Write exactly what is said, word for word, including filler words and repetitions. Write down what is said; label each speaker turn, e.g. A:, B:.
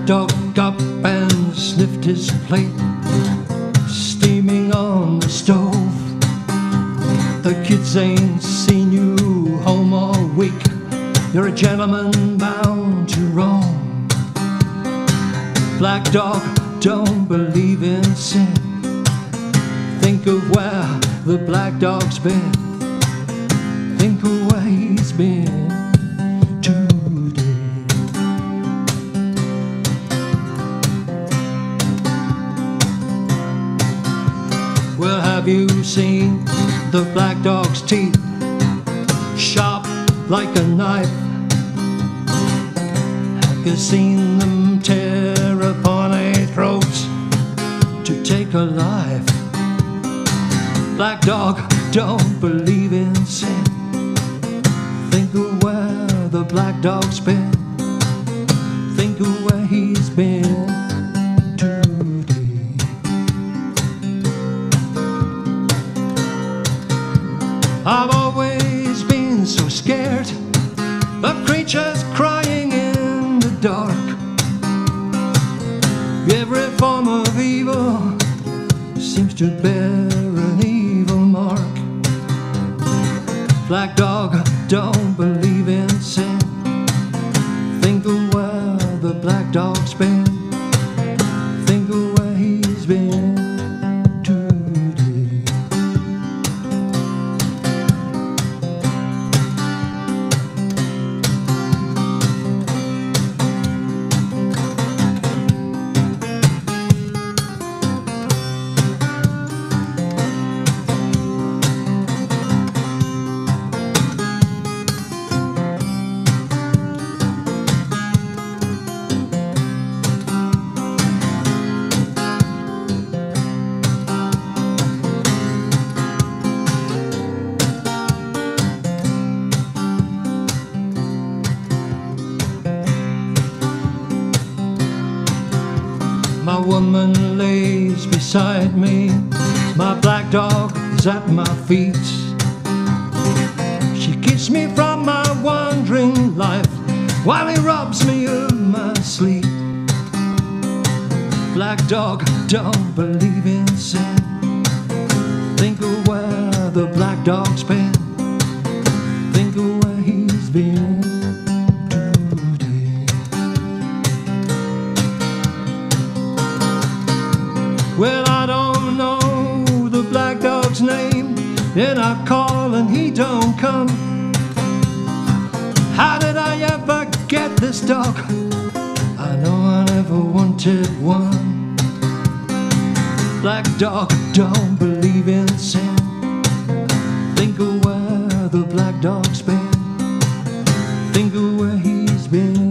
A: Black dog up and sniffed his plate, steaming on the stove. The kids ain't seen you home all week. You're a gentleman bound to roam. Black dog don't believe in sin. Think of where the black dog's been. Think of where he's been today. Well, have you seen the black dog's teeth? Sharp like a knife. Have you seen them tear upon a throat to take a life? Black dog don't believe in sin. Think of where the black dog's been. Think of where he's been today. I've always been so scared of creatures crying in the dark. Every form of evil seems to bear an evil mark. Black dog don't believe in sin. Think of where the black dog's been. Think of where he's been today. My woman lays beside me, my black dog is at my feet. She keeps me from my wandering life while he robs me of my sleep. Black dog don't believe in sin. Think of where the black dog's been. Think of where he's been today. Well, I don't know the black dog's name, and I call and he don't come. How did I ever get this dog? I know I never wanted one. Black dog don't believe in sin. Think of where the black dog's been. Think of where he's been.